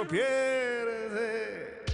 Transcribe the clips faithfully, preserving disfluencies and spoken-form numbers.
lo pierde.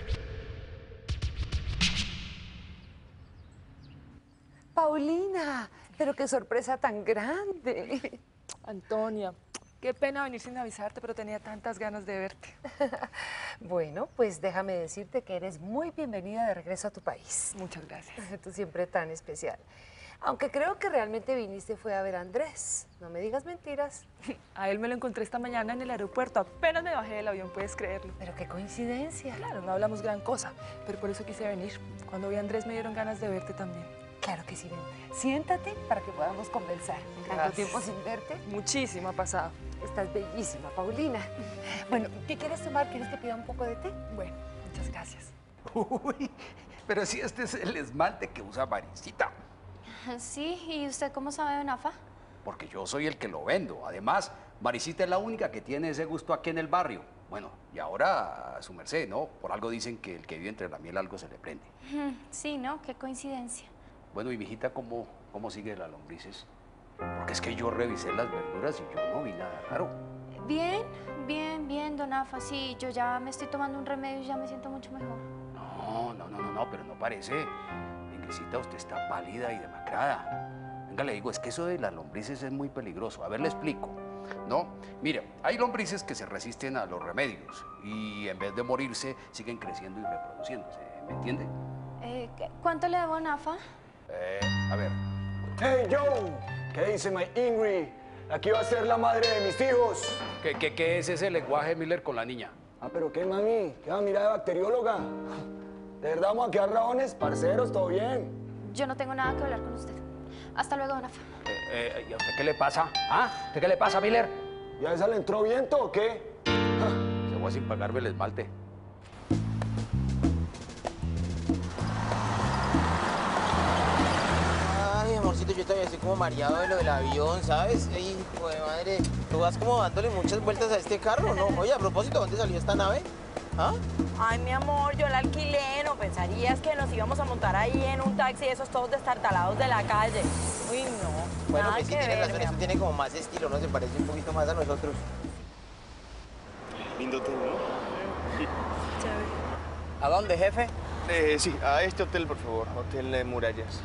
Paulina, pero qué sorpresa tan grande. Antonia, qué pena venir sin avisarte, pero tenía tantas ganas de verte. Bueno, pues déjame decirte que eres muy bienvenida de regreso a tu país. Muchas gracias. Tú siempre tan especial. Aunque creo que realmente viniste fue a ver a Andrés. No me digas mentiras. A él me lo encontré esta mañana en el aeropuerto. Apenas me bajé del avión, puedes creerlo. Pero qué coincidencia. Claro, no hablamos gran cosa, pero por eso quise venir. Cuando vi a Andrés me dieron ganas de verte también. Claro que sí, ven. Siéntate para que podamos conversar. Tanto Gracias. tiempo sin verte. Muchísimo ha pasado. Estás bellísima, Paulina. Bueno, ¿qué quieres tomar? ¿Quieres que pida un poco de té? Bueno, muchas gracias. Uy, pero si este es el esmalte que usa Marisita. Sí, ¿y usted cómo sabe de Nafa? Porque yo soy el que lo vendo. Además, Marisita es la única que tiene ese gusto aquí en el barrio. Bueno, y ahora a su merced, ¿no? Por algo dicen que el que vive entre la miel algo se le prende. Sí, ¿no? Qué coincidencia. Bueno, y mijita, ¿cómo, cómo sigue las lombrices? Porque es que yo revisé las verduras y yo no vi nada raro. Bien, bien, bien, don Nafa. Sí, yo ya me estoy tomando un remedio y ya me siento mucho mejor. No, no, no, no, no, pero no parece. Ingresita, usted está pálida y demacrada. Venga, le digo, es que eso de las lombrices es muy peligroso. A ver, le explico. No, mire, hay lombrices que se resisten a los remedios y en vez de morirse siguen creciendo y reproduciéndose. ¿Me entiende? Eh, ¿qué- ¿Cuánto le debo a Nafa? Eh, a ver. Hey, Joe, ¿qué dice my Ingrid? Aquí va a ser la madre de mis hijos. ¿Qué, qué, qué es ese lenguaje, Miller, con la niña? Ah, pero qué, mami, ¿qué va a mirar de bacterióloga? ¿De verdad vamos a quedar rabones? Parceros, ¿todo bien? Yo no tengo nada que hablar con usted. Hasta luego, don Nafa. Eh, eh, ¿Y a usted qué le pasa? ¿Ah? ¿A usted qué le pasa, Miller? ¿Y a esa le entró viento o qué? Se fue sin pagarme el esmalte. Ay, amorcito, yo todavía estoy como mareado de lo del avión, ¿sabes? Ay, hijo de madre, tú vas como dándole muchas vueltas a este carro, ¿no? Oye, a propósito, ¿dónde salió esta nave? ¿Ah? Ay, mi amor, yo la alquilé, ¿no pensarías que nos íbamos a montar ahí en un taxi esos todos destartalados de la calle? Uy, no, Bueno, nada pues sí, que tienes ver, razón, mi eso amor. tiene como más estilo, ¿no? Se parece un poquito más a nosotros. Lindo hotel, ¿no? ¿A dónde, jefe? Eh, sí, a este hotel, por favor. Hotel eh, Murallas.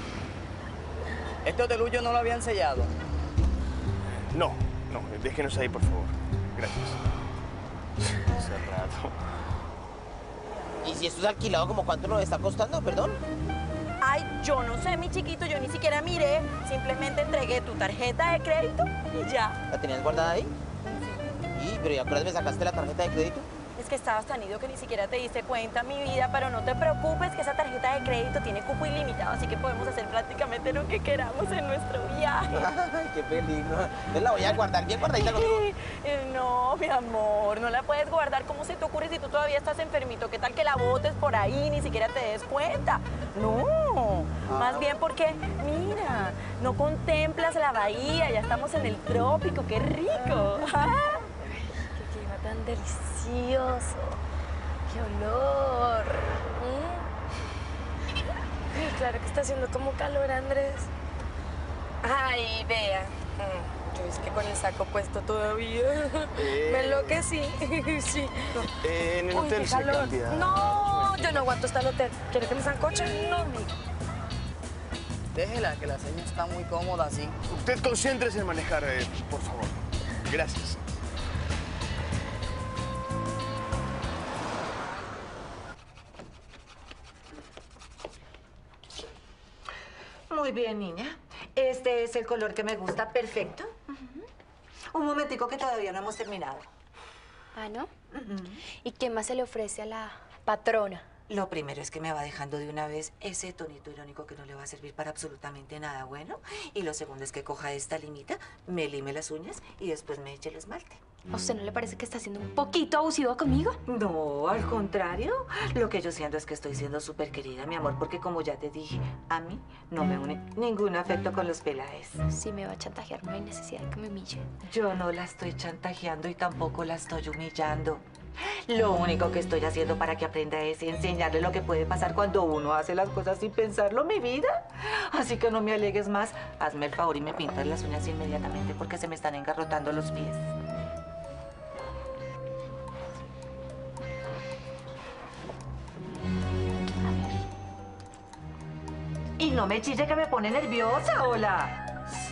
¿Este hotelullo no lo habían sellado? No, no, déjenos ahí, por favor. Gracias. Cerrado. ¿Y si esto es alquilado, como cuánto nos está costando, perdón? Ay, yo no sé, mi chiquito, yo ni siquiera miré. Simplemente entregué tu tarjeta de crédito y ya. ¿La tenías guardada ahí? Sí, pero ¿y a qué horas me sacaste la tarjeta de crédito? Es que estabas tan ido que ni siquiera te diste cuenta, mi vida, pero no te preocupes que esa tarjeta de crédito tiene cupo ilimitado, así que podemos hacer prácticamente lo que queramos en nuestro viaje. Ay, qué peligro. Entonces la voy a guardar bien guardadita conmigo. Eh, No, mi amor, no la puedes guardar. ¿Cómo se te ocurre si tú todavía estás enfermito? ¿Qué tal que la botes por ahí ni siquiera te des cuenta? No, más bien porque, mira, no contemplas la bahía, ya estamos en el trópico, qué rico. Qué clima tan delicioso, qué olor. ¿Mm? Ay, claro que está haciendo como calor, Andrés. Ay, vea. Mm, Yo es que con el saco puesto todavía. Me enloquecí. Sí. Eh, en el Uy, hotel qué se calor. cambia. No, yo no aguanto estar al hotel. ¿Quiere que me sancoche? No, amigo. Déjela, que la seña está muy cómoda así. Usted concéntrese en manejar, eh, por favor. Gracias. Muy bien, niña. Este es el color que me gusta. Perfecto. Un momentico que todavía no hemos terminado. Ah, ¿no? ¿Y qué más se le ofrece a la patrona? Lo primero es que me va dejando de una vez ese tonito irónico que no le va a servir para absolutamente nada bueno. Y lo segundo es que coja esta limita, me lime las uñas y después me eche el esmalte. ¿A usted no le parece que está siendo un poquito abusivo conmigo? No, al contrario. Lo que yo siento es que estoy siendo súper querida, mi amor, porque como ya te dije, a mí no me une ningún afecto con los peláez. Si me va a chantajear, no hay necesidad de que me humille. Yo no la estoy chantajeando y tampoco la estoy humillando. Lo único que estoy haciendo para que aprenda es enseñarle lo que puede pasar cuando uno hace las cosas sin pensarlo, mi vida. Así que no me alegues más. Hazme el favor y me pintas las uñas inmediatamente porque se me están engarrotando los pies. Ay, no me chille que me pone nerviosa, hola.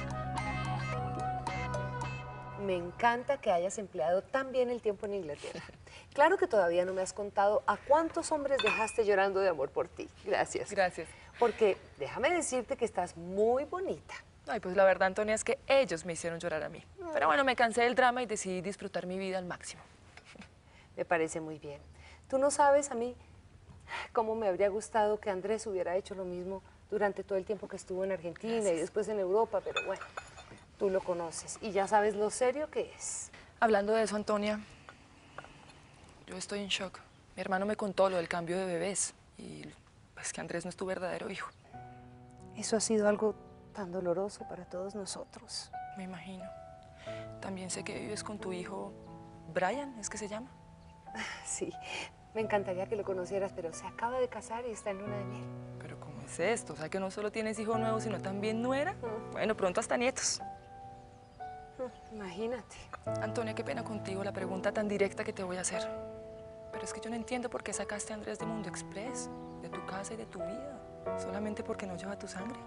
Me encanta que hayas empleado tan bien el tiempo en Inglaterra. Claro que todavía no me has contado a cuántos hombres dejaste llorando de amor por ti. Gracias. Gracias. Porque déjame decirte que estás muy bonita. Ay, pues la verdad, Antonia, es que ellos me hicieron llorar a mí. Pero bueno, me cansé del drama y decidí disfrutar mi vida al máximo. Me parece muy bien. Tú no sabes a mí cómo me habría gustado que Andrés hubiera hecho lo mismo durante todo el tiempo que estuvo en Argentina Gracias. Y después en Europa, pero bueno, tú lo conoces y ya sabes lo serio que es. Hablando de eso, Antonia, yo estoy en shock. Mi hermano me contó lo del cambio de bebés y pues que Andrés no es tu verdadero hijo. Eso ha sido algo tan doloroso para todos nosotros. Me imagino. También sé que vives con tu hijo, Brian, ¿es que se llama? Sí, me encantaría que lo conocieras, pero se acaba de casar y está en luna de miel. ¿Pero cómo es esto? O sea, que no solo tienes hijo nuevo, sino también nuera. Mm. Bueno, pronto hasta nietos. Mm, imagínate. Antonia, qué pena contigo la pregunta tan directa que te voy a hacer. Pero es que yo no entiendo por qué sacaste a Andrés de Mundo Express, de tu casa y de tu vida. Solamente porque no lleva tu sangre.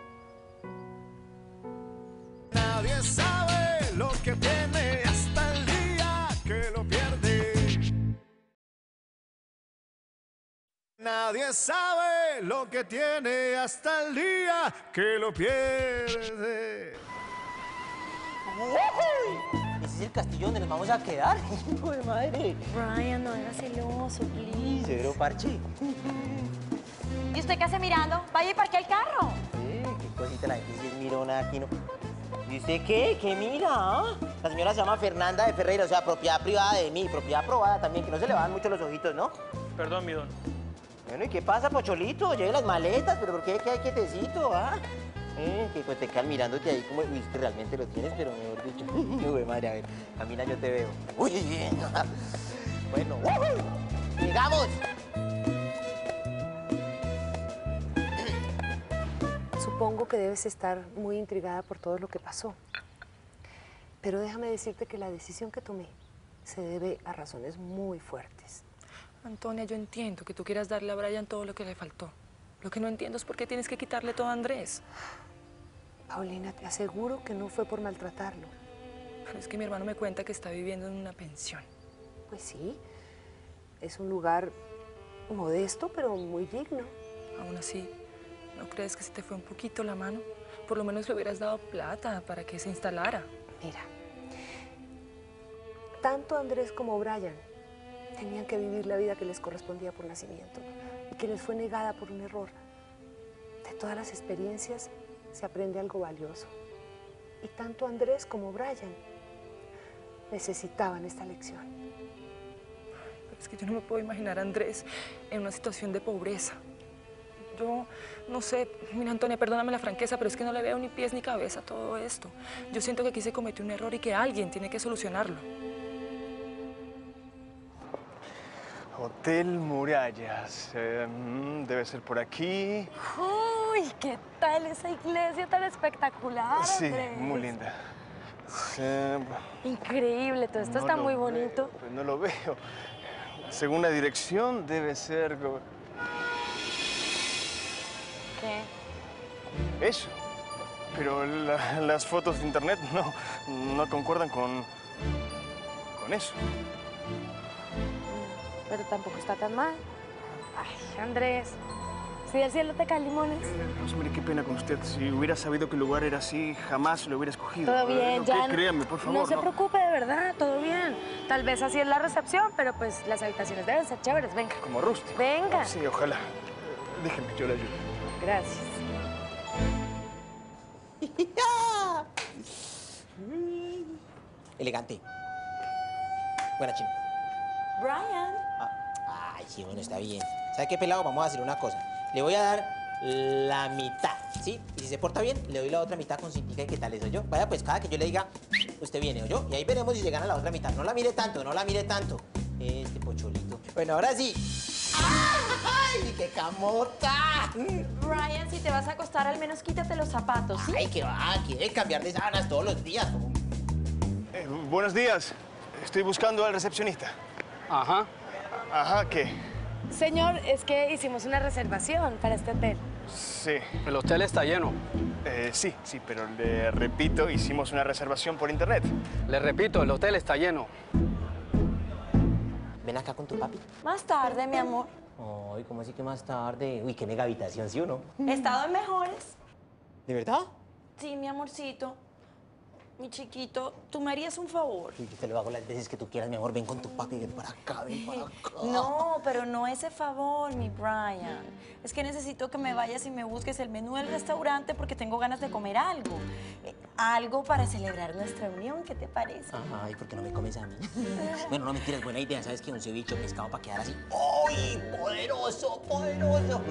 Nadie sabe lo que tiene hasta el día que lo pierde. Nadie sabe lo que tiene hasta el día que lo pierde. ¿Ese es el castillo donde nos vamos a quedar? ¡Hijo de madre! Brian, no era celoso, please. Severo parche. ¿Y usted qué hace mirando? Vaya y parque el carro. Eh, qué cosita, la gente sí es mirona aquí, ¿no? ¿Y usted qué? ¿Qué mira? La señora se llama Fernanda de Ferreira, o sea, propiedad privada de mí, propiedad aprobada también, que no se le van mucho los ojitos, ¿no? Perdón, mi don. Bueno, ¿y qué pasa, Pocholito? Lleve las maletas, pero ¿por qué hay que hay quietecito, ah? Eh, que pues te quedan mirándote ahí como, uy, es que realmente lo tienes, pero mejor dicho. Uy, madre, a ver, camina, yo te veo. Uy, bien. Bueno, ¡uh! ¡Llegamos! Supongo que debes estar muy intrigada por todo lo que pasó. Pero déjame decirte que la decisión que tomé se debe a razones muy fuertes. Antonia, yo entiendo que tú quieras darle a Brian todo lo que le faltó. Lo que no entiendo es por qué tienes que quitarle todo a Andrés. Paulina, te aseguro que no fue por maltratarlo. Pero es que mi hermano me cuenta que está viviendo en una pensión. Pues sí, es un lugar modesto, pero muy digno. Aún así, ¿no crees que se te fue un poquito la mano? Por lo menos le hubieras dado plata para que se instalara. Mira, tanto Andrés como Brian tenían que vivir la vida que les correspondía por nacimiento y que les fue negada por un error. De todas las experiencias se aprende algo valioso. Y tanto Andrés como Brian necesitaban esta lección. Pero es que yo no me puedo imaginar a Andrés en una situación de pobreza. Yo no sé, mira, Antonia, perdóname la franqueza, pero es que no le veo ni pies ni cabeza a todo esto. Yo siento que aquí se cometió un error y que alguien tiene que solucionarlo. Hotel Murallas. Eh, debe ser por aquí. Uy, ¿qué tal esa iglesia tan espectacular, Sí, Andrés? muy linda. Sí, Increíble, todo esto no está lo muy veo, bonito. pues no lo veo. Según la dirección, debe ser... ¿Qué? Eso. Pero la- las fotos de internet no, no concuerdan con... con eso. Pero tampoco está tan mal. Ay, Andrés, si del cielo te caen limones. Rosemary, qué pena con usted. Si hubiera sabido que el lugar era así, jamás lo hubiera escogido. Todo bien, Eh, ya. ¿qué? Créame, por favor. No se preocupe, de verdad, todo bien. Tal vez así es la recepción, pero pues las habitaciones deben ser chéveres. Venga. Como rústico. Venga. Sí, ojalá. Eh, Déjeme, yo le ayudo. Gracias. Elegante. Buena, chino. Brian. Ah, ay, sí, bueno, está bien. ¿Sabe qué, pelado? Vamos a hacer una cosa. Le voy a dar la mitad, ¿sí? Y si se porta bien, le doy la otra mitad con cintica y qué tal eso yo. Vaya, pues cada que yo le diga, usted viene o yo, y ahí veremos si se gana la otra mitad. No la mire tanto, no la mire tanto. Este pocholito. Bueno, ahora sí. ¡Ay, qué camota! Brian, si te vas a acostar, al menos quítate los zapatos, ¿sí? Ay, que va, quiere cambiar de sábanas todos los días. Eh, buenos días. Estoy buscando al recepcionista. Ajá. Ajá, ¿qué? Señor, es que hicimos una reservación para este hotel. Sí. El hotel está lleno. Eh, sí, sí, pero le repito, hicimos una reservación por internet. Le repito, el hotel está lleno. Ven acá con tu papi. Más tarde, mi amor. Ay, ¿cómo así que más tarde? Uy, qué mega habitación, ¿sí o no? He estado en mejores. ¿De verdad? Sí, mi amorcito. Mi chiquito, ¿tú me harías un favor? Uy, yo te lo hago las veces que tú quieras, mi amor. Ven con tu papi, ven para acá, ven para acá. No, pero no ese favor, mi Brian. Es que necesito que me vayas y me busques el menú del restaurante porque tengo ganas de comer algo. Eh, algo para celebrar nuestra unión, ¿qué te parece? Ay, ¿por qué no me comes a mí? Bueno, no mentiras, buena idea. ¿Sabes qué? Un ceviche pescado para quedar así. ¡Ay, poderoso, poderoso!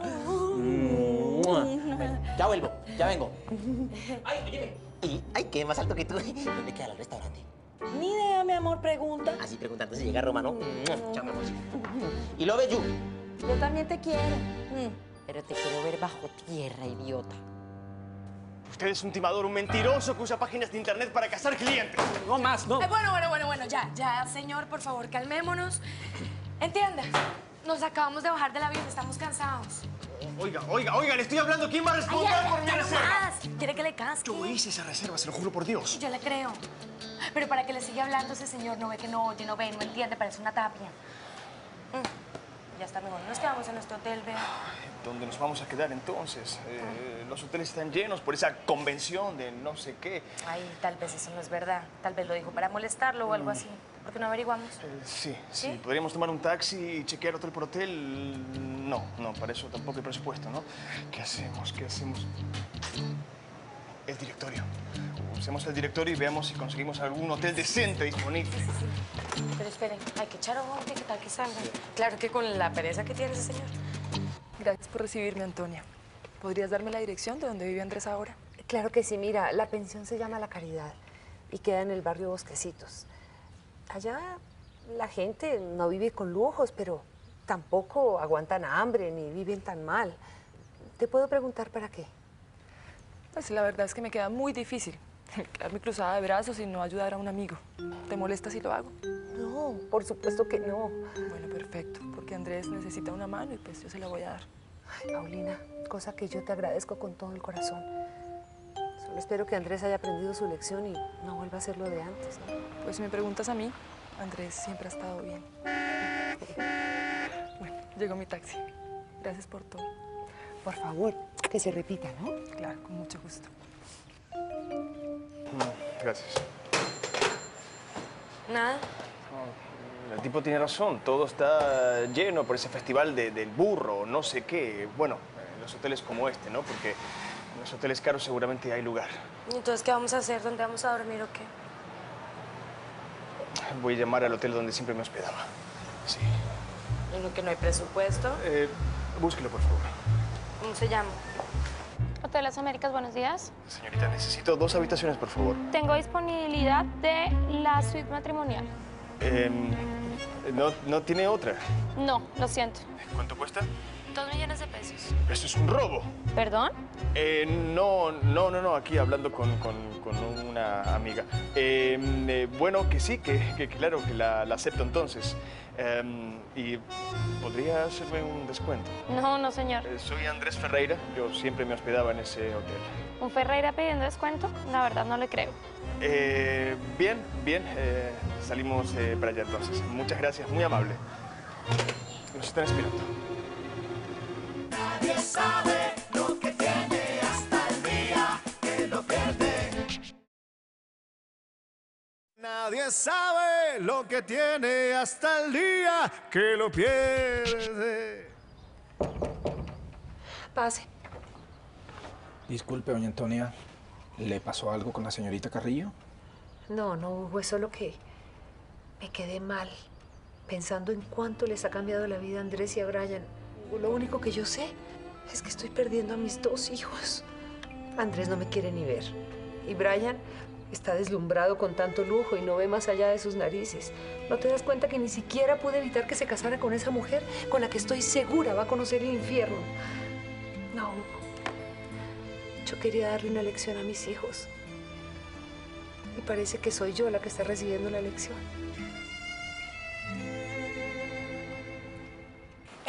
Bueno, ya vuelvo, ya vengo. Ay, óyeme. Y, ay, qué más alto que tú. ¿Dónde queda el restaurante? Ni idea, mi amor, pregunta. Así preguntando si llega Roma, ¿no? Chao, mi amor. Y lo ves, you. Yo también te quiero. Mm, pero te quiero ver bajo tierra, idiota. Usted es un timador, un mentiroso que usa páginas de internet para cazar clientes. No más, no. Eh, bueno, bueno, bueno, bueno, ya, ya, señor, por favor, calmémonos. Entienda, nos acabamos de bajar del avión, estamos cansados. Oiga, oiga, oiga, le estoy hablando. ¿Quién va a responder Ay, por mi ya no reserva? más. ¿Quiere que le casque? Yo hice esa reserva, se lo juro por Dios. Yo le creo. Pero para que le siga hablando ese señor, no ve que no oye, no ve, no entiende, parece una tapia. Mm, ya está mejor. Nos quedamos en nuestro hotel, vea. ¿Dónde nos vamos a quedar entonces? Eh, los hoteles están llenos por esa convención de no sé qué. Ay, tal vez eso no es verdad. Tal vez lo dijo para molestarlo o algo así. ¿Por qué no averiguamos? Eh, sí, sí, ¿Sí? ¿Podríamos tomar un taxi y chequear hotel por hotel? No, no, para eso tampoco hay presupuesto, ¿no? ¿Qué hacemos? ¿Qué hacemos? El directorio. Usemos el directorio y veamos si conseguimos algún hotel decente disponible. Sí, sí, sí. Pero esperen, hay que echar ojo, ¿qué tal que salga? Claro que con la pereza que tiene ese señor. Gracias por recibirme, Antonia. ¿Podrías darme la dirección de donde vive Andrés ahora? Claro que sí, mira, la pensión se llama La Caridad y queda en el barrio Bosquecitos. Allá la gente no vive con lujos, pero tampoco aguantan hambre ni viven tan mal. ¿Te puedo preguntar para qué? Pues la verdad es que me queda muy difícil quedarme cruzada de brazos y no ayudar a un amigo. ¿Te molesta si lo hago? No, por supuesto que no. Bueno, perfecto, porque Andrés necesita una mano y pues yo se la voy a dar. Ay, Paulina, cosa que yo te agradezco con todo el corazón. Solo espero que Andrés haya aprendido su lección y no vuelva a hacer lo de antes, ¿no? Pues si me preguntas a mí, Andrés siempre ha estado bien. Bueno, llegó mi taxi. Gracias por todo. Por favor, que se repita, ¿no? Claro, con mucho gusto. Gracias. Nada. El tipo tiene razón, todo está lleno por ese festival de- del burro, no sé qué. Bueno, en los hoteles como este, ¿no? Porque en los hoteles caros seguramente hay lugar. ¿Y entonces qué vamos a hacer? ¿Dónde vamos a dormir o qué? Voy a llamar al hotel donde siempre me hospedaba. Sí. En lo que no hay presupuesto. Eh, búsquelo, por favor. ¿Cómo se llama? Hotel Las Américas, buenos días. Señorita, necesito dos habitaciones, por favor. Tengo disponibilidad de la suite matrimonial. Em, no, ¿No tiene otra? No, lo siento. ¿Cuánto cuesta? Dos millones de pesos. Eso es un robo. ¿Perdón? Eh, no, no, no, no, aquí hablando con, con, con una amiga. Eh, eh, bueno, que sí, que, que claro, que la, la acepto entonces. Eh, ¿Y podría hacerme un descuento? No, no, señor. Eh, soy Andrés Ferreira, yo siempre me hospedaba en ese hotel. ¿Un Ferreira pidiendo descuento? La verdad no le creo. Eh, bien, bien, eh, salimos eh, para allá entonces. Muchas gracias, muy amable. Nos están esperando. Nadie sabe lo que tiene hasta el día que lo pierde. Nadie sabe lo que tiene hasta el día que lo pierde. Pase. Disculpe, doña Antonia, ¿le pasó algo con la señorita Carrillo? No, no, Hugo, es solo que me quedé mal pensando en cuánto les ha cambiado la vida a Andrés y a Brian. Lo único que yo sé es que estoy perdiendo a mis dos hijos. Andrés no me quiere ni ver. Y Brian está deslumbrado con tanto lujo y no ve más allá de sus narices. ¿No te das cuenta que ni siquiera pude evitar que se casara con esa mujer con la que estoy segura va a conocer el infierno? No, Hugo. Yo quería darle una lección a mis hijos. Y parece que soy yo la que está recibiendo la lección.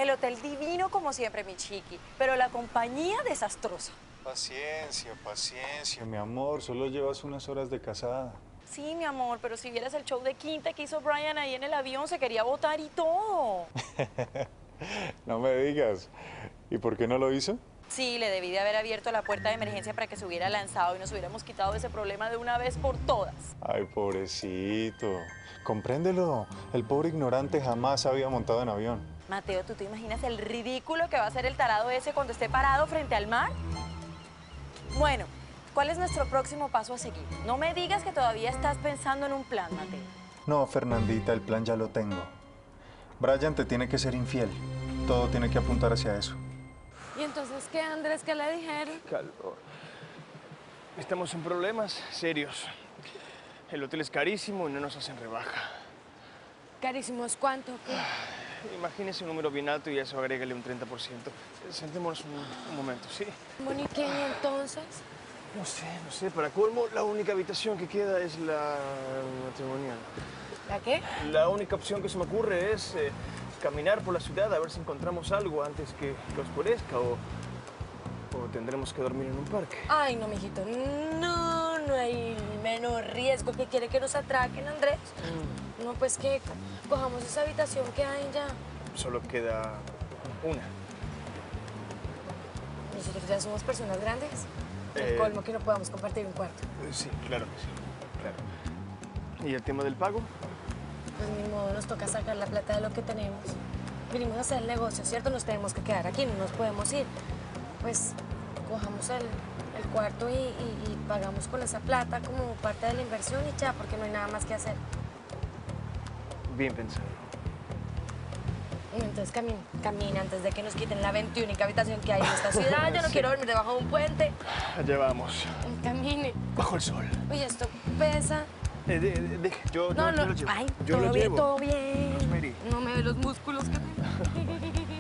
El hotel divino como siempre, mi chiqui, pero la compañía desastrosa. Paciencia, paciencia, mi amor. Solo llevas unas horas de casada. Sí, mi amor, pero si vieras el show de quinta que hizo Brian ahí en el avión, se quería botar y todo. No me digas. ¿Y por qué no lo hizo? Sí, le debí de haber abierto la puerta de emergencia para que se hubiera lanzado y nos hubiéramos quitado ese problema de una vez por todas. Ay, pobrecito. Compréndelo. El pobre ignorante jamás había montado en avión. Mateo, ¿tú te imaginas el ridículo que va a hacer el tarado ese cuando esté parado frente al mar? Bueno, ¿cuál es nuestro próximo paso a seguir? No me digas que todavía estás pensando en un plan, Mateo. No, Fernandita, el plan ya lo tengo. Brian te tiene que ser infiel. Todo tiene que apuntar hacia eso. ¿Y entonces qué, Andrés? ¿Qué le dijeron? Calor. Estamos en problemas serios. El hotel es carísimo y no nos hacen rebaja. ¿Carísimos cuánto? ¿Qué? Imagínese un número bien alto y a eso agrégale un treinta por ciento. Sentémonos un, un momento, ¿sí? Monique, ¿y entonces? No sé, no sé. Para colmo, la única habitación que queda es la matrimonial. ¿La qué? La única opción que se me ocurre es eh, caminar por la ciudad a ver si encontramos algo antes que, que oscurezca o, o tendremos que dormir en un parque. Ay, no, mijito. No, no hay menor riesgo. ¿Qué quiere que nos atraquen, Andrés? Mm. No, pues que cojamos esa habitación que hay ya. Solo queda una. ¿Nosotros ya somos personas grandes? Eh, El colmo que no podamos compartir un cuarto. Sí, claro que sí. Claro. ¿Y el tema del pago? Pues ni modo, nos toca sacar la plata de lo que tenemos. Vinimos a hacer el negocio, ¿cierto? Nos tenemos que quedar aquí, no nos podemos ir. Pues cojamos el, el cuarto y, y, y pagamos con esa plata como parte de la inversión y ya, porque no hay nada más que hacer. Bien pensado. Entonces camina, camina antes de que nos quiten la veintiúnica habitación que hay en esta ciudad. Yo no sí. quiero dormir debajo de un puente. Allá vamos. Camine. Bajo el sol. Oye, esto pesa. Eh, de, de, de, yo, no, yo, no. yo lo llevo. Ay, yo todo lo bien, llevo. todo bien. Rosemary. No me ve los músculos que tengo.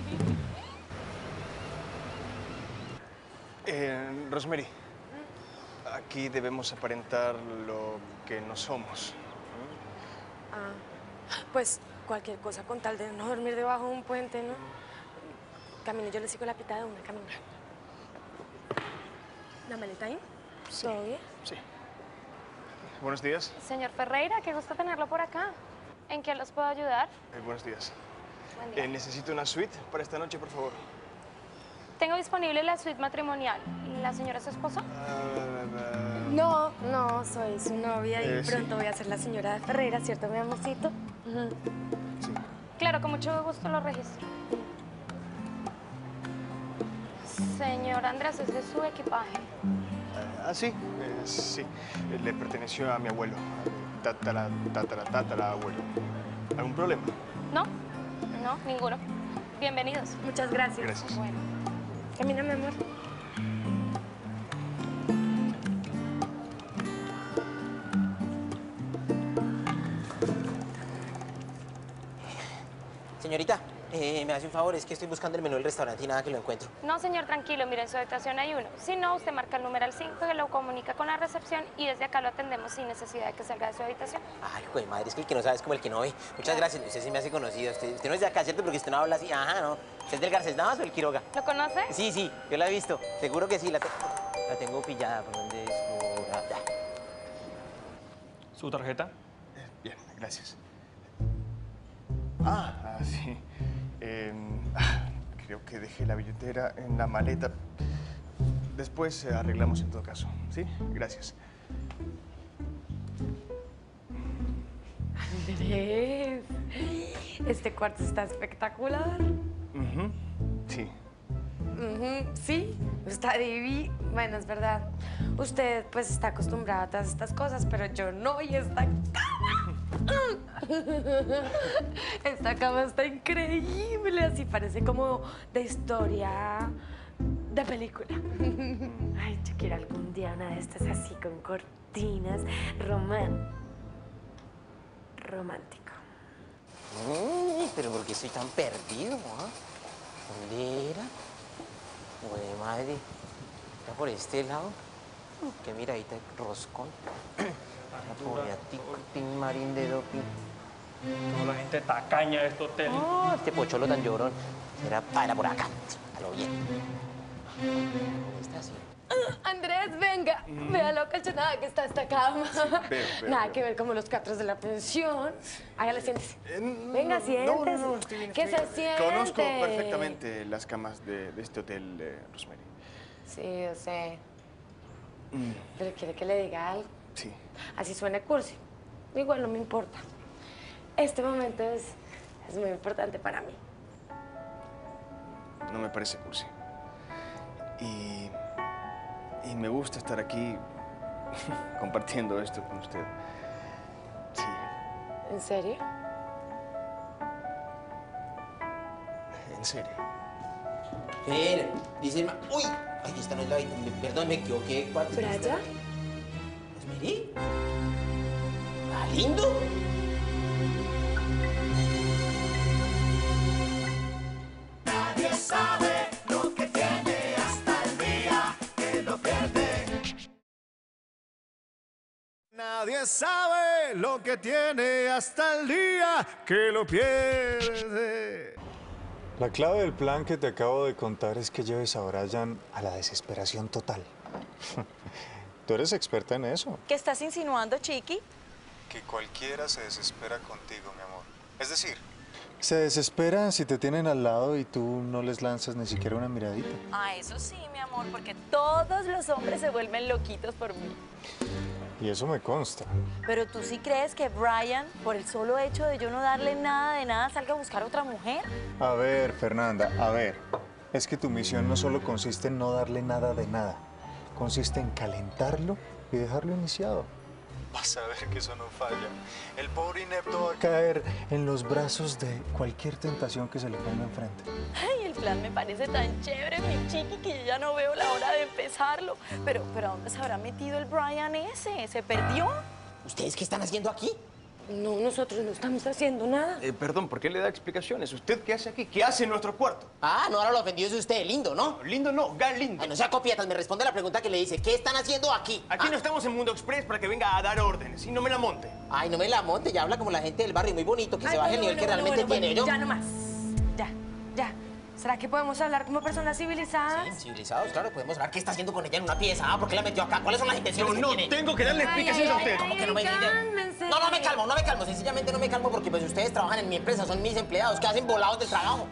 eh, Rosemary, aquí debemos aparentar lo que no somos. Ah, pues cualquier cosa con tal de no dormir debajo de un puente, ¿no? Camine, yo le sigo la pita de una, camina. ¿La maleta ahí? Sí. ¿Todo bien? Sí. Buenos días. Señor Ferreira, qué gusto tenerlo por acá. ¿En qué los puedo ayudar? Eh, buenos días. Buen día. Eh, necesito una suite para esta noche, por favor. Tengo disponible la suite matrimonial. ¿La señora es su esposa? Uh, no, no, soy su novia y eh, pronto sí. voy a ser la señora Ferreira, ¿cierto, mi amorcito? Uh-huh. Sí. Claro, con mucho gusto lo registro. Señor Andrés, es de su equipaje. Uh, ah, sí, eh, sí. Eh, le perteneció a mi abuelo, a mi tatara, tatara, tatara abuelo. ¿Algún problema? No, no, ninguno. Bienvenidos. Muchas gracias. Gracias. Bueno. Camina, mi amor. Señorita, eh, me hace un favor, es que estoy buscando el menú del restaurante y nada que lo encuentro. No, señor, tranquilo, mire, en su habitación hay uno. Si no, usted marca el numeral cinco, que lo comunica con la recepción y desde acá lo atendemos sin necesidad de que salga de su habitación. Ay, güey, madre, es que el que no sabe es como el que no ve. Muchas gracias, usted sí me hace conocido. Usted, usted no es de acá, ¿cierto? Porque usted no habla así. Ajá, no. ¿Usted es del Garcés Navas o el Quiroga? ¿Lo conoce? Sí, sí, yo la he visto. Seguro que sí, la, te... la tengo pillada. ¿Por dónde es? Por allá. ¿Su tarjeta? Eh, bien, gracias. Ah, ah sí. Eh, ah, creo que dejé la billetera en la maleta. Después eh, arreglamos en todo caso. ¿Sí? Gracias. Andrés, este cuarto está espectacular. Uh-huh. Sí. Uh-huh. Sí, está divino. Bueno, es verdad. Usted pues está acostumbrada a todas estas cosas, pero yo no, y esta cama. Esta cama está increíble, así parece como de historia de película. Ay, yo quiero algún día una de estas así con cortinas, román... romántico. Mm, pero ¿por qué estoy tan perdido? ¿Ah? ¿Dónde era? Güey, madre. ¿Está por este lado? Qué miradita de roscón. Tin marín de doping. Toda la gente tacaña de este hotel. Oh, este pocholo tan llorón. Era para por acá. A lo bien. Está así. Andrés, venga. Vea lo calchonada que está esta cama. veo, veo, Nada veo. que ver como los cuatros de la pensión. Hágale, siéntese. Venga, No, siéntese. no, no, estoy bien, Que estoy se bien. siente. Conozco perfectamente las camas de, de este hotel, eh, Rosemary. Sí, yo sé. Mm, Pero quiere que le diga algo. sí. Así suena cursi. Igual no me importa. Este momento es, es muy importante para mí. No me parece cursi. Y, y me gusta estar aquí compartiendo esto con usted. Sí, ¿En serio? en serio. Fer, dice el ma... ¡Uy! Ay, esta no es la... Perdón, me equivoqué. ¿Cuál es ¿Braya? esta? ¿Rosemary? ¿Ah, lindo? Nadie sabe lo que tiene hasta el día que lo pierde. Nadie sabe lo que tiene hasta el día que lo pierde. La clave del plan que te acabo de contar es que lleves a Brian a la desesperación total. Tú eres experta en eso. ¿Qué estás insinuando, Chiqui? Que cualquiera se desespera contigo, mi amor. Es decir, se desesperan si te tienen al lado y tú no les lanzas ni siquiera una miradita. Ah, eso sí, mi amor, porque todos los hombres se vuelven loquitos por mí. Y eso me consta. Pero tú sí crees que Brian, por el solo hecho de yo no darle nada de nada, salga a buscar a otra mujer. A ver, Fernanda, a ver. Es que tu misión no solo consiste en no darle nada de nada. Consiste en calentarlo y dejarlo iniciado. Vas a ver que eso no falla. El pobre inepto va a caer en los brazos de cualquier tentación que se le ponga enfrente. Ay, el plan me parece tan chévere, mi Chiqui, que yo ya no veo la hora de empezarlo. Pero, pero ¿a dónde se habrá metido el Brian ese? ¿Se perdió? ¿Ustedes qué están haciendo aquí? No, nosotros no estamos haciendo nada. Eh, perdón, ¿por qué le da explicaciones? ¿Usted qué hace aquí? ¿Qué hace en nuestro cuarto? Ah, no, ahora lo ofendido es usted, lindo, ¿no? Lindo no, Galindo. Ay, no sea copietas, me responde la pregunta que le hice. ¿Qué están haciendo aquí? Aquí Ah. no estamos en Mundo Express para que venga a dar órdenes y no me la monte. Ay, no me la monte, ya habla como la gente del barrio, muy bonito, que Ay, se baje el bueno, nivel que bueno, realmente bueno, tiene, bueno, ¿yo? Ya no más. Ya, ya. ¿Será que podemos hablar como personas civilizadas? Sí, civilizados, claro, podemos hablar. ¿Qué está haciendo con ella en una pieza? Ah, ¿por qué la metió acá? ¿Cuáles son las intenciones Yo no que tiene? tengo que darle explicaciones a usted. ¿Cómo que no me cálmense. No, no me calmo, no me calmo. Sencillamente no me calmo porque pues ustedes trabajan en mi empresa, son mis empleados que hacen volados del trabajo.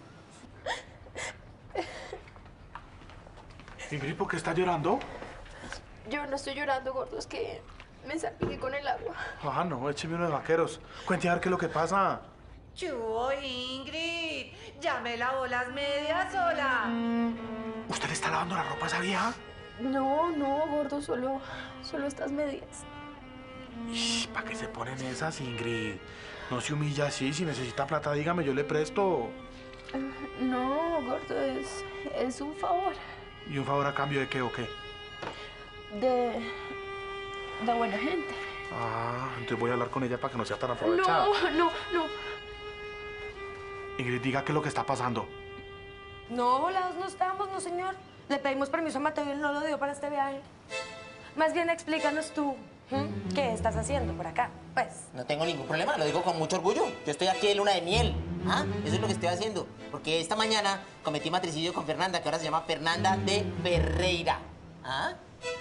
Ingrid, ¿por qué está llorando? Yo no estoy llorando, gordo, es que me salpiqué con el agua. Ah, no, écheme uno de vaqueros. Cuente a ver qué es lo que pasa. Chubo, Ingrid. Ya me lavó las medias sola. ¿Usted le está lavando la ropa a esa vieja? No, no, gordo, solo, solo estas medias. ¿Para qué se ponen esas, Ingrid? No se humilla así. Si necesita plata, dígame, yo le presto. No, gordo, es, es un favor. ¿Y un favor a cambio de qué o qué? De, de buena gente. Ah, entonces voy a hablar con ella para que no sea tan aprovechada. No, no, no. Ingrid, diga qué es lo que está pasando. No, volados no estamos, no, señor. Le pedimos permiso a Mateo y él no lo dio para este viaje. Más bien, explícanos tú, ¿m? ¿Qué estás haciendo por acá? Pues, No tengo ningún problema, lo digo con mucho orgullo. Yo estoy aquí de luna de miel. ¿Ah? Eso es lo que estoy haciendo. Porque esta mañana cometí matricidio con Fernanda, que ahora se llama Fernanda de Ferreira. ¿Ah?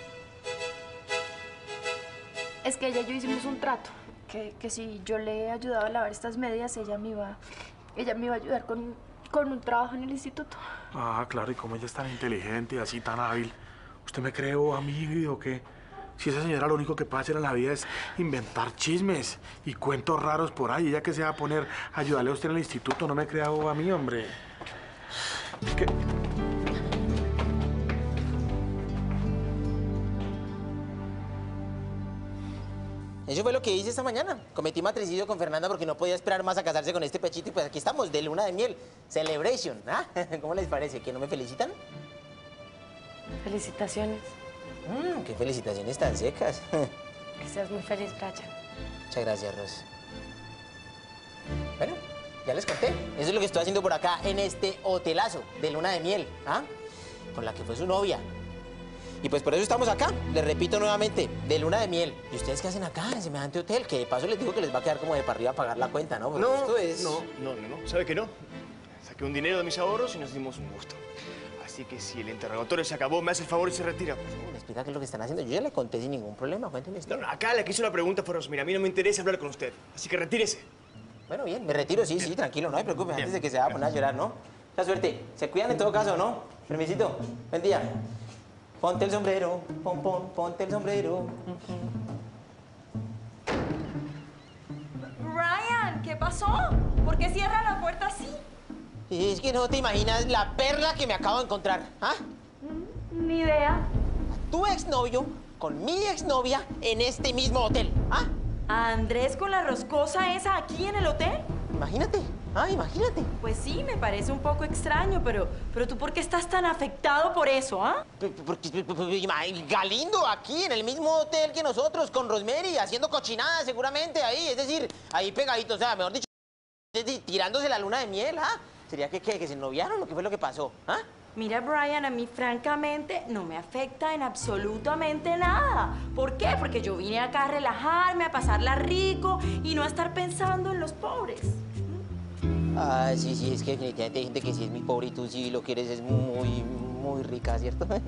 Es que ella y yo hicimos un trato. Que, que si yo le ayudaba a lavar estas medias, ella me iba, ella me iba a ayudar con, con un trabajo en el instituto. Ah, claro, y como ella es tan inteligente y así tan hábil, ¿usted me cree o a mí, Ingrid, o qué? Si esa señora lo único que puede hacer en la vida es inventar chismes y cuentos raros por ahí, ella que se va a poner a ayudarle a usted en el instituto, no me crea o a mí, hombre. ¿Qué? Eso fue lo que hice esta mañana. Cometí matricidio con Fernanda porque no podía esperar más a casarse con este pechito y pues aquí estamos, de luna de miel. Celebration, ¿ah? ¿Cómo les parece? ¿Que no me felicitan? felicitaciones. Mmm, qué felicitaciones tan secas. Que seas muy feliz, Brian. Muchas gracias, Ros. Bueno, ya les conté. Eso es lo que estoy haciendo por acá en este hotelazo de luna de miel, ¿ah? Con la que fue su novia. Y pues por eso estamos acá, les repito nuevamente, de luna de miel. ¿Y ustedes qué hacen acá en semejante hotel? Que de paso les digo que les va a quedar como de para arriba pagar la cuenta, ¿no? Porque No, esto es... no, no, no, no. ¿Sabe que no? saqué un dinero de mis ahorros y nos dimos un gusto. Así que si el interrogatorio se acabó, me hace el favor y se retira, por favor. ¿Me explica qué es lo que están haciendo? Yo ya le conté sin ningún problema, cuénteme esto. No, no, acá la que hizo la pregunta fue Rosmira. A mí no me interesa hablar con usted, así que retírese. Bueno, bien, me retiro, sí, sí, tranquilo, no hay preocupe, antes de que se vaya a poner a llorar, ¿no? Mucha suerte. Se cuidan en todo caso, ¿no? Permisito. Buen día. Ponte el sombrero, pon, pon, ponte el sombrero. Brian, ¿qué pasó? ¿Por qué cierra la puerta así? Es que no te imaginas la perla que me acabo de encontrar, ¿ah? Ni idea. Tu exnovio con mi exnovia en este mismo hotel, ¿ah? ¿Andrés con la roscosa esa aquí en el hotel? Imagínate, ah, imagínate. Pues sí, me parece un poco extraño, pero, pero ¿tú por qué estás tan afectado por eso, ah? Porque Galindo aquí en el mismo hotel que nosotros, con Rosemary, haciendo cochinadas seguramente ahí, es decir, ahí pegadito, o sea, mejor dicho, tirándose la luna de miel, ¿ah? ¿Sería que qué? ¿Que se noviaron o qué fue lo que pasó? ¿Ah? Mira, Brian, a mí francamente no me afecta en absolutamente nada. ¿Por qué? Porque yo vine acá a relajarme, a pasarla rico y no a estar pensando en los pobres. Ah, sí, sí, es que definitivamente hay gente que sí es muy pobre y tú sí lo que eres es muy, muy rica, ¿cierto? Ay,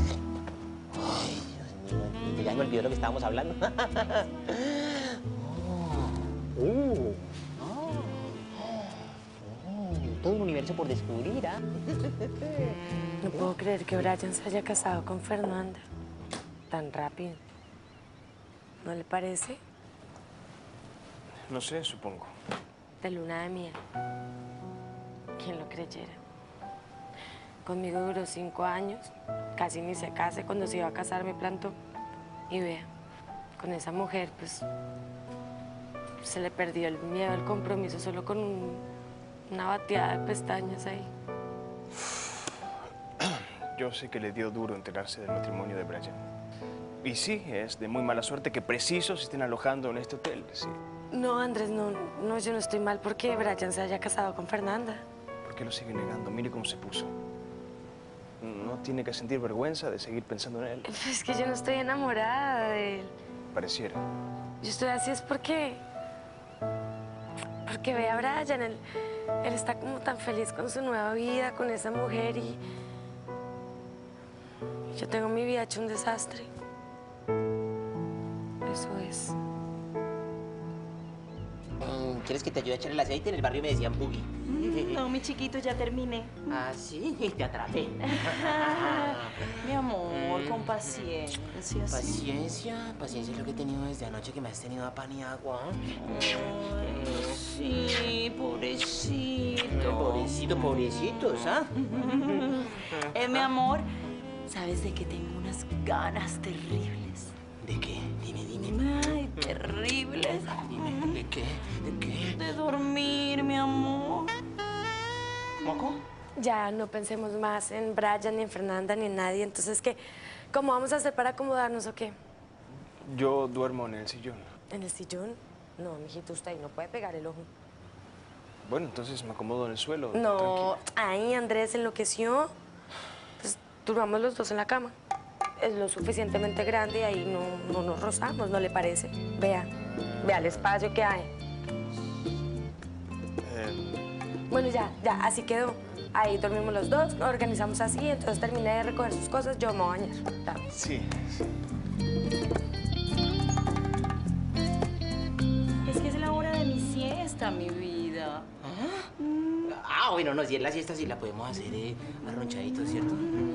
Dios mío, ya me olvidó lo que estábamos hablando. oh. Uh. Todo un universo por descubrir, ¿ah? No puedo creer que Brian se haya casado con Fernanda tan rápido. ¿No le parece? No sé, supongo. De luna de miel. ¿Quién lo creyera? Conmigo duró cinco años, casi ni se case. Cuando se iba a casar me plantó. Y vea, con esa mujer, pues, se le perdió el miedo al compromiso solo con un... una bateada de pestañas ahí. Yo sé que le dio duro enterarse del matrimonio de Brian. Y sí, es de muy mala suerte que preciso se estén alojando en este hotel, sí. No, Andrés, no, no, yo no estoy mal porque Brian se haya casado con Fernanda. ¿Por qué lo sigue negando? Mire cómo se puso. ¿No tiene que sentir vergüenza de seguir pensando en él? Es que yo no estoy enamorada de él. Pareciera. Yo estoy así es porque... porque ve a Brian, él, él está como tan feliz con su nueva vida, con esa mujer y... yo tengo mi vida hecho un desastre. Eso es. ¿Quieres que te ayude a echar el aceite? En el barrio me decían boogie. No, mi chiquito, ya terminé. Ah, sí, te atrapé. Mi amor, con paciencia. ¿Sí? Paciencia, paciencia es lo que he tenido desde anoche que me has tenido a pan y agua. Ay, sí, pobrecito. Pobrecito, pobrecitos, ¿ah? Eh, mi amor, ¿sabes de que tengo unas ganas terribles? ¿De qué? Dime, dime. Ay, terribles. Dime, ¿de qué? ¿De qué? De dormir, mi amor. ¿Moco? Ya no pensemos más en Brian, ni en Fernanda, ni en nadie. Entonces, ¿qué? ¿Cómo vamos a hacer para acomodarnos o qué? Yo duermo en el sillón. ¿En el sillón? No, mijito, usted ahí no puede pegar el ojo. Bueno, entonces me acomodo en el suelo. No, ay, Andrés enloqueció. Pues duramos los dos en la cama. Es lo suficientemente grande y ahí no, no nos rozamos, ¿no le parece? Vea, vea el espacio que hay. Eh... Bueno, ya, ya, así quedó. Ahí dormimos los dos, nos organizamos así, entonces terminé de recoger sus cosas, yo me voy a bañar. Ya. Sí, sí. Es que es la hora de mi siesta, mi vida. ¿Ah? Ah, bueno, no, si es la siesta sí la podemos hacer eh, arronchadito, ¿cierto?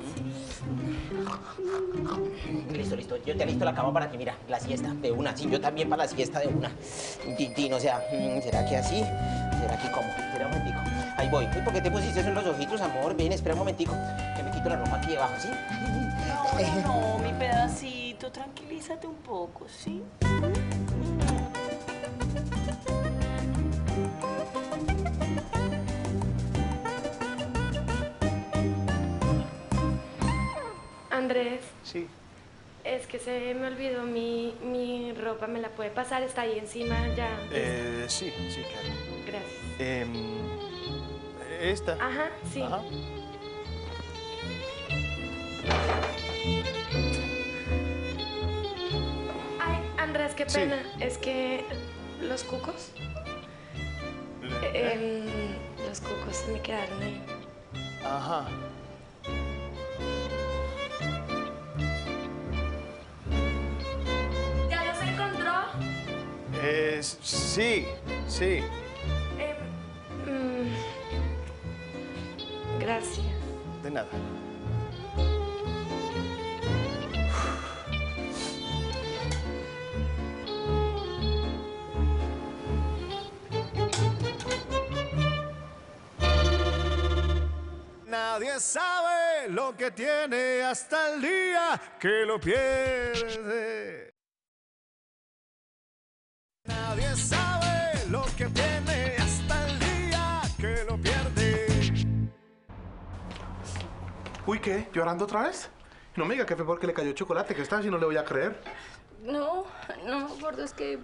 Listo, listo. Yo te alisto la cama para que, mira, la siesta de una. Sí, yo también para la siesta de una. Tintín, o sea, ¿será que así? ¿Será que cómo? Espera un momentico. Ahí voy. Uy, ¿por qué te pusiste eso en los ojitos, amor? Ven, espera un momentico. Que me quito la ropa aquí debajo, ¿sí? No, no, mi pedacito, tranquilízate un poco, ¿sí? Andrés. Sí. Es que se me olvidó mi, mi ropa, ¿me la puede pasar? Está ahí encima ya. Eh, sí, sí, claro. Gracias. Eh, ¿Esta? Ajá, sí. Ajá. Ay, Andrés, qué Sí. pena. Es que los cucos, Le- eh, em, los cucos se me quedaron ahí. Ajá. ¿Ya los encontró? Eh, sí, sí. Eh, mm, gracias. De nada. Nadie sabe lo que tiene hasta el día que lo pierde. Nadie sabe lo que tiene hasta el día que lo pierde. Uy, ¿qué? ¿Llorando otra vez? No me diga que fue porque le cayó chocolate, que esta vez sí no le voy a creer. No, no, gordo, es que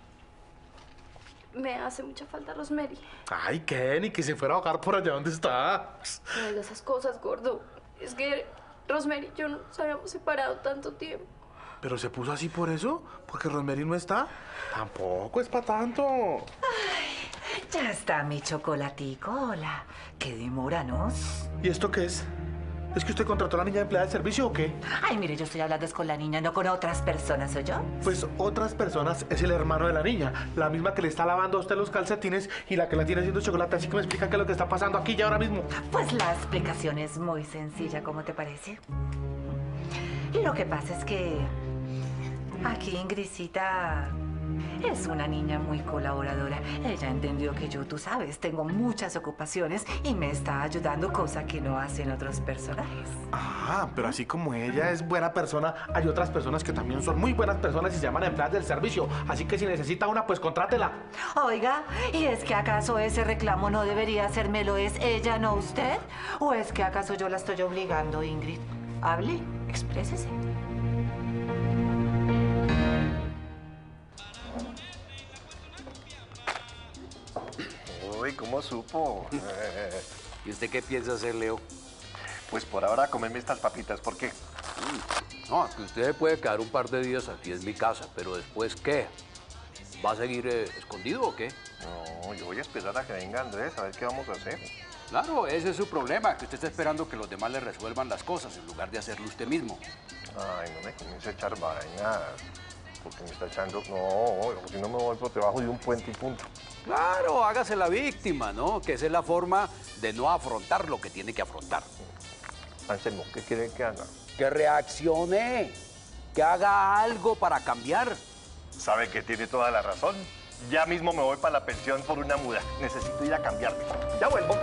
me hace mucha falta Rosemary. Ay, ¿qué? Ni que se fuera a ahogar por allá donde está. No digas esas cosas, gordo. Es que Rosemary y yo nos habíamos separado tanto tiempo. ¿Pero se puso así por eso? ¿Porque Rosemary no está? Tampoco es para tanto. Ay, ya está mi chocolatico, hola. Qué demora, ¿no? ¿Y esto qué es? ¿Es que usted contrató a la niña de empleada de servicio o qué? Ay, mire, yo estoy hablando es con la niña, no con otras personas, ¿soy yo? Pues otras personas es el hermano de la niña, la misma que le está lavando a usted los calcetines y la que la tiene haciendo chocolate, así que me explica qué es lo que está pasando aquí y ahora mismo. Pues la explicación es muy sencilla, ¿cómo te parece? Lo que pasa es que aquí Ingridcita es una niña muy colaboradora. Ella entendió que yo, tú sabes, tengo muchas ocupaciones y me está ayudando, cosa que no hacen otros personajes. Ah, pero así como ella es buena persona, hay otras personas que también son muy buenas personas y se llaman empleadas del servicio. Así que si necesita una, pues contrátela. Oiga, ¿y es que acaso ese reclamo no debería hacérmelo es ella, no usted? ¿O es que acaso yo la estoy obligando, Ingrid? Hable, exprésese. Uy, ¿cómo supo? ¿Y usted qué piensa hacer, Leo? Pues por ahora comerme estas papitas, ¿por qué? No, es que usted puede quedar un par de días aquí en mi casa, pero después, ¿qué? ¿Va a seguir eh, escondido o qué? No, yo voy a esperar a que venga Andrés a ver qué vamos a hacer. Claro, ese es su problema, que usted está esperando que los demás le resuelvan las cosas en lugar de hacerlo usted mismo. Ay, no me comience a echar vainas, porque me está echando... No, si no me voy por debajo de un puente y punto. Claro, hágase la víctima, ¿no? Que esa es la forma de no afrontar lo que tiene que afrontar. Anselmo, ¿qué quiere que haga? Que reaccione, que haga algo para cambiar. Sabe que tiene toda la razón. Ya mismo me voy para la pensión por una muda. Necesito ir a cambiarme. Ya vuelvo.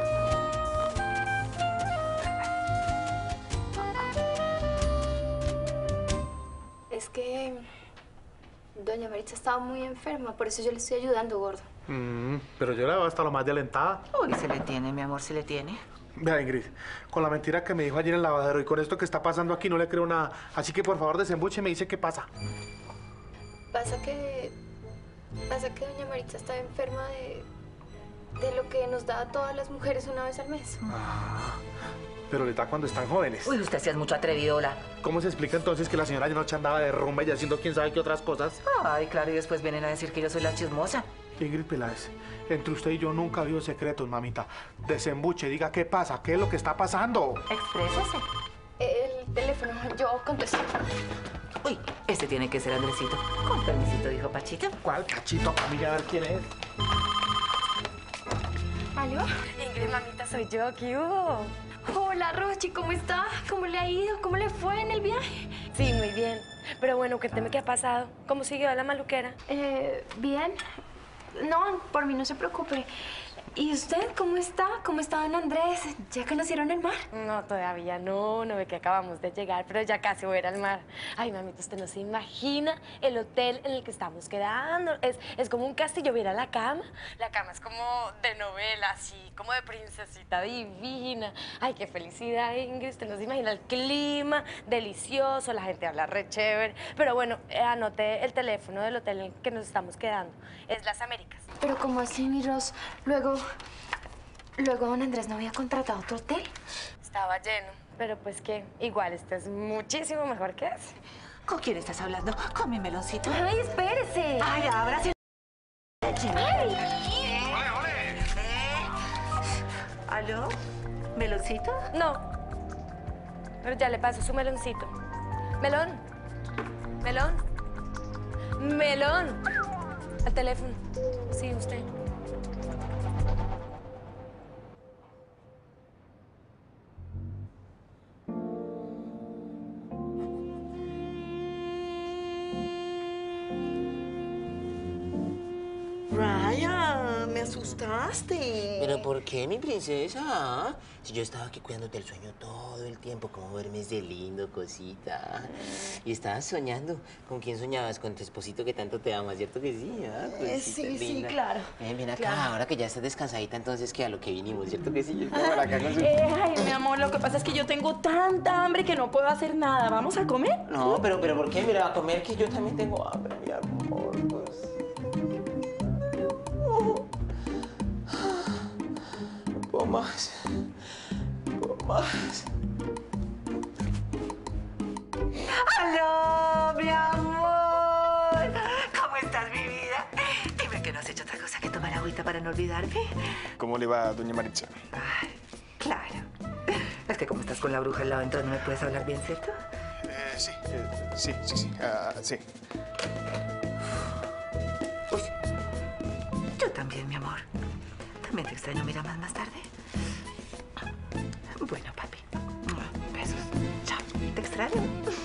Es que doña Maritza estaba muy enferma, por eso yo le estoy ayudando, gordo. Mm, pero yo la veo hasta lo más de alentada. Uy, se le tiene, mi amor, se le tiene. Vea, Ingrid, con la mentira que me dijo ayer en el lavadero y con esto que está pasando aquí no le creo nada. Así que por favor desembuche y me dice qué pasa. Pasa que... Pasa que doña Maritza está enferma de... de lo que nos da a todas las mujeres una vez al mes. Ah, pero le da cuando están jóvenes. Uy, usted sí es mucho atrevidola. ¿Cómo se explica entonces que la señora anoche andaba de rumba y haciendo quién sabe qué otras cosas? Ay, claro, y después vienen a decir que yo soy la chismosa. Ingrid Peláez, entre usted y yo nunca ha habido secretos, mamita. Desembuche, diga qué pasa, qué es lo que está pasando. Exprésese. El teléfono, yo contesto. Uy, este tiene que ser Andresito. Con permisito, dijo Pachito. ¿Cuál Pachito? Para mí, a ver quién es. ¿Aló? Ingrid, mamita, soy yo. ¿Qué hubo? Hola, Rochi, ¿cómo está? ¿Cómo le ha ido? ¿Cómo le fue en el viaje? Sí, muy bien. Pero bueno, cuénteme qué ha pasado. ¿Cómo siguió la maluquera? Eh, bien. No, por mí no se preocupe. ¿Y usted cómo está? ¿Cómo está don Andrés? ¿Ya conocieron el mar? No, todavía no, no ve que acabamos de llegar, pero ya casi voy a ir al mar. Ay, mamita, usted no se imagina el hotel en el que estamos quedando. Es, es como un castillo, mira la cama. La cama es como de novela, así, como de princesita divina. Ay, qué felicidad, Ingrid, usted no se imagina el clima, delicioso, la gente habla re chévere. Pero bueno, eh, anoté el teléfono del hotel en el que nos estamos quedando. Es Las Américas. Pero ¿cómo así, mi Ros? Luego... Luego don Andrés no había contratado otro hotel. Estaba lleno, pero pues que igual este es muchísimo mejor que ese. ¿Con quién estás hablando? Con mi meloncito. Ay, espérese. Ay, ahora sí. Ay. ¿Aló? ¿Meloncito? No. Pero ya le paso su meloncito. Melón. Melón. Melón. Al teléfono. Sí, usted. Ryan, me asustaste. ¿Pero por qué, mi princesa? Si yo estaba aquí cuidándote el sueño todo el tiempo, cómo duermes de lindo, cosita. Y estabas soñando. ¿Con quién soñabas? Con tu esposito que tanto te ama, ¿cierto que sí? ¿Ah? Eh, sí, sí, claro. Ven, ven acá, Claro. ahora que ya estás descansadita, entonces que a lo que vinimos, ¿cierto que sí? Yo estaba por acá con su... Eh, ay, mi amor, lo que pasa es que yo tengo tanta hambre que no puedo hacer nada. ¿Vamos a comer? No, pero, pero ¿por qué? Mira, a comer que yo también tengo hambre, mi amor. Pues... No puedo más. No puedo más. ¡Aló, mi amor! ¿Cómo estás, mi vida? Dime que no has hecho otra cosa que tomar agüita para no olvidarme. ¿Cómo le va a doña Maritza? Claro. Es que como estás con la bruja al lado, entonces no me puedes hablar bien, ¿cierto? Eh, sí, eh, sí, sí, sí, ah, sí. Yo también, mi amor. También te extraño. ¿Me llamas más tarde? Bueno, papi. Besos. Chao. Te extraño.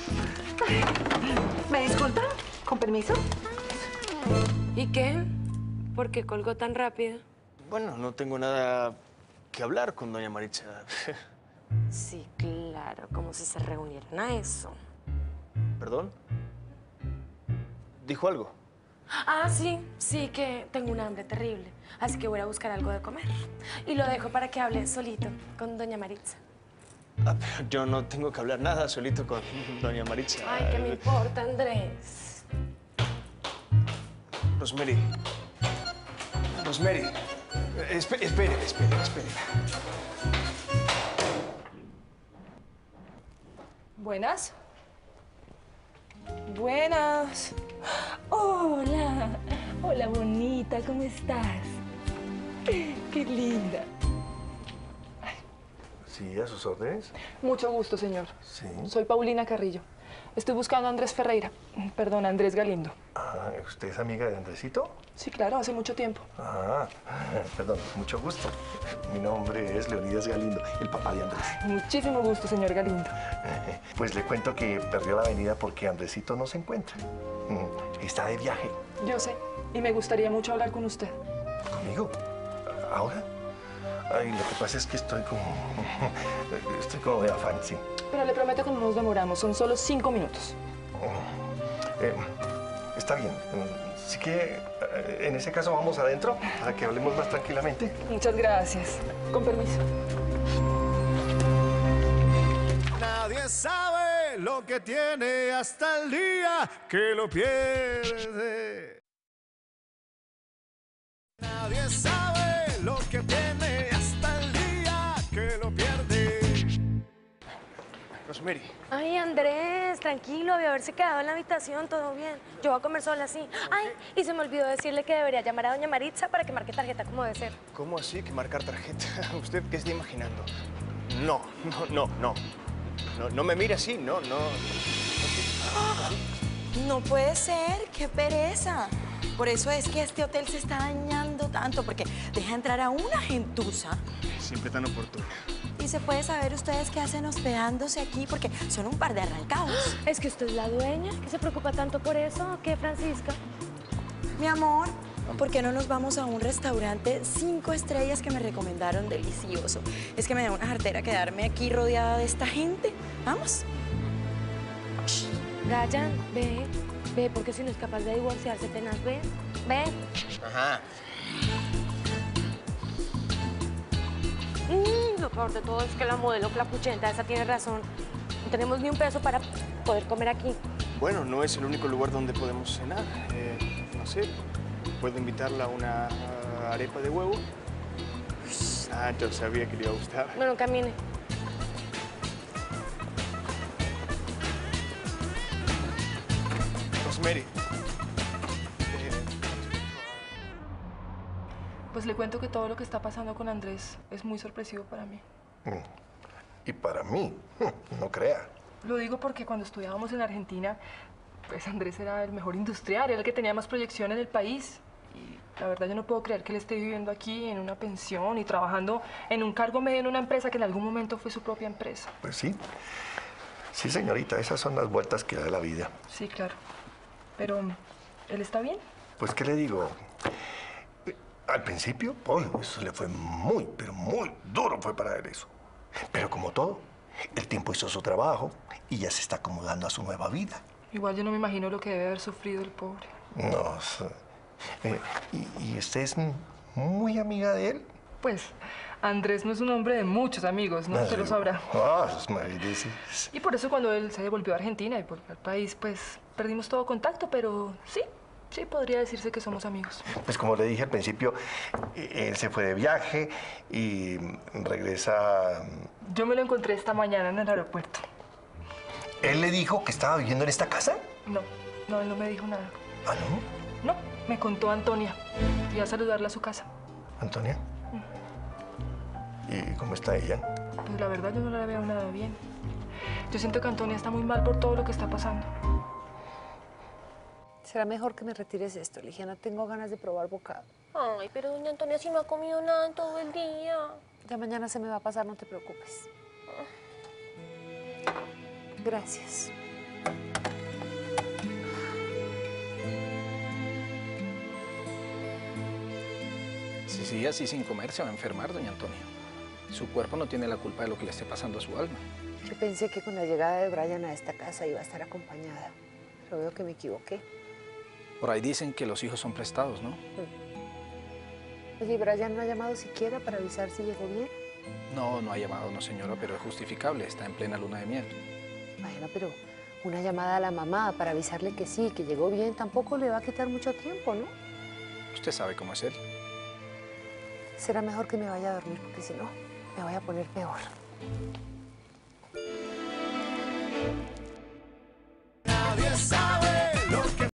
¿Me disculpan? ¿Con permiso? ¿Y qué? ¿Por qué colgó tan rápido? Bueno, no tengo nada que hablar con doña Maritza. Sí, claro, como si se reunieran a eso. ¿Perdón? ¿Dijo algo? Ah, sí, sí que tengo un hambre terrible, así que voy a buscar algo de comer. Y lo dejo para que hable solito con doña Maritza. Ah, pero yo no tengo que hablar nada solito con doña Maritza. Ay, ¿qué me importa, Andrés? Rosemary. Rosemary. Espere, espere, espere, espere. Buenas. Buenas. Hola. Hola, bonita. ¿Cómo estás? Qué linda. Sí, a sus órdenes. Mucho gusto, señor. Sí. Soy Paulina Carrillo. Estoy buscando a Andrés Ferreira. Perdón, Andrés Galindo. Ah, ¿usted es amiga de Andresito? Sí, claro, hace mucho tiempo. Ah, perdón, mucho gusto. Mi nombre es Leonidas Galindo, el papá de Andrés. Muchísimo gusto, señor Galindo. Pues le cuento que perdió la avenida porque Andresito no se encuentra. Mm, Está de viaje. Yo sé, y me gustaría mucho hablar con usted. ¿Conmigo? ¿Ahora? Ay, lo que pasa es que estoy como... estoy como de afán, sí. Pero le prometo que no nos demoramos, son solo cinco minutos. Eh, está bien. Así que, eh, en ese caso, vamos adentro para que hablemos más tranquilamente. Muchas gracias. Con permiso. Nadie sabe lo que tiene hasta el día que lo pierde. Nadie sabe lo que tiene hasta el día que lo pierde. Rosemary. Ay, Andrés, tranquilo, había haberse quedado en la habitación, todo bien. Yo voy a comer sola, sí. Ay, y se me olvidó decirle que debería llamar a doña Maritza para que marque tarjeta como debe ser. ¿Cómo así que marcar tarjeta? ¿Usted qué está imaginando? No, no, no, no. No, no me mire así, no, no. No puede ser, qué pereza. Por eso es que este hotel se está dañando tanto, porque deja entrar a una gentuza. Siempre tan oportuno. Y se puede saber ustedes qué hacen hospedándose aquí, porque son un par de arrancados. ¿Es que usted es la dueña? ¿Que se preocupa tanto por eso? ¿Qué, Francisca? Mi amor, ¿por qué no nos vamos a un restaurante cinco estrellas que me recomendaron delicioso? Es que me da una jartera quedarme aquí rodeada de esta gente. ¿Vamos? Ryan, ve, ve, porque si no es capaz de divorciarse, tenaz, ve, ve. Ajá. Mm, lo peor de todo es que la modelo clapuchenta esa tiene razón. No tenemos ni un peso para poder comer aquí. Bueno, no es el único lugar donde podemos cenar. Eh, no sé, ¿puedo invitarla a una arepa de huevo? Ah, yo sabía que le iba a gustar. Bueno, camine. Rosemary. Pues le cuento que todo lo que está pasando con Andrés es muy sorpresivo para mí. Mm. Y para mí, no crea. Lo digo porque cuando estudiábamos en Argentina, pues Andrés era el mejor industrial, era el que tenía más proyección en el país. Y la verdad yo no puedo creer que él esté viviendo aquí en una pensión y trabajando en un cargo medio en una empresa que en algún momento fue su propia empresa. Pues sí. Sí, señorita, esas son las vueltas que da la vida. Sí, claro. Pero, ¿él está bien? Pues, ¿qué le digo? Al principio, pues, eso le fue muy, pero muy duro fue para él eso. Pero como todo, el tiempo hizo su trabajo y ya se está acomodando a su nueva vida. Igual yo no me imagino lo que debe haber sufrido el pobre. No, eh, y, ¿y usted es muy amiga de él? Pues, Andrés no es un hombre de muchos amigos, ¿no? Usted lo sabrá. Ah, sí. Y por eso cuando él se devolvió a Argentina y volvió al país, pues, perdimos todo contacto, pero sí, sí podría decirse que somos amigos. Pues como le dije al principio, él se fue de viaje y regresa... Yo me lo encontré esta mañana en el aeropuerto. ¿Él le dijo que estaba viviendo en esta casa? No, no, él no me dijo nada. ¿Ah, no? No, me contó Antonia. Fui a saludarla a su casa. ¿Antonia? ¿Y cómo está ella? Pues la verdad yo no la veo nada bien. Yo siento que Antonia está muy mal por todo lo que está pasando. Será mejor que me retires esto, Ligia. No tengo ganas de probar bocado. Ay, pero doña Antonia sí no ha comido nada en todo el día. Ya mañana se me va a pasar, no te preocupes. Gracias. Si sigue así sin comer, se va a enfermar, doña Antonia. Su cuerpo no tiene la culpa de lo que le esté pasando a su alma. Yo pensé que con la llegada de Brian a esta casa iba a estar acompañada, pero veo que me equivoqué. Por ahí dicen que los hijos son prestados, ¿no? Oye, ¿Brian no ha llamado siquiera para avisar si llegó bien? No, no ha llamado, no señora, pero es justificable, está en plena luna de miel. Bueno, pero una llamada a la mamá para avisarle que sí, que llegó bien, tampoco le va a quitar mucho tiempo, ¿no? Usted sabe cómo es él. Será mejor que me vaya a dormir, porque si no, me voy a poner peor.